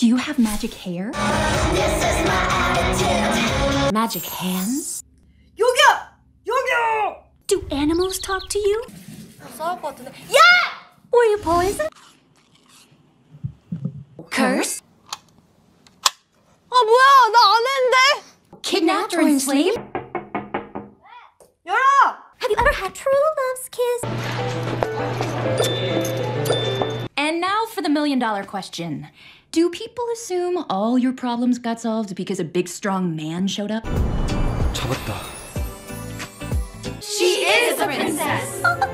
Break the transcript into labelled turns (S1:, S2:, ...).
S1: Do you have magic hair?
S2: This is my attitude.
S1: Magic hands?
S3: 여기요! 여기요!
S1: Do animals talk to you?
S3: 싸울 것 같은데. 야!
S1: Were you poisoned? Curse?
S3: 아 뭐야? 나 안 했는데.
S1: Kidnapped or enslaved?
S3: 열어!
S1: Have you ever had true love's kiss? And now for the million-dollar question. Do people assume all your problems got solved because a big, strong man showed up?
S4: 잡았다.
S1: She is a princess!